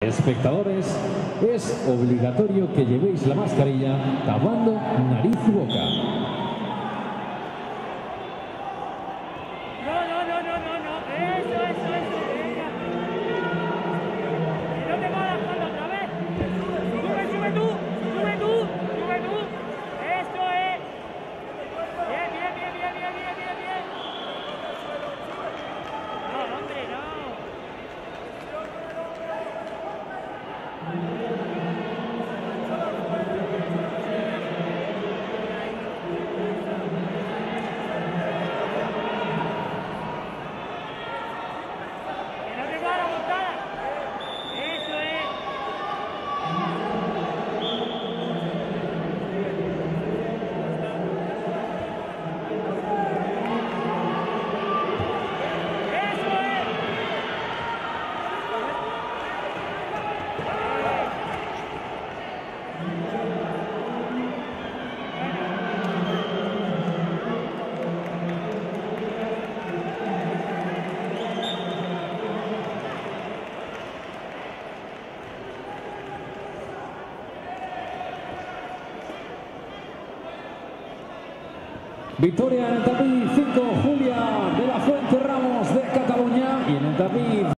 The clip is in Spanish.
Espectadores, es obligatorio que llevéis la mascarilla tapando nariz y boca. No. Eso. Venga. Y no te va a dar espalda otra vez. Sube tú. Eso es. Bien. No, hombre, no. Victoria en el tapiz 5, Julia de la Fuente Ramos de Cataluña, y en el tapiz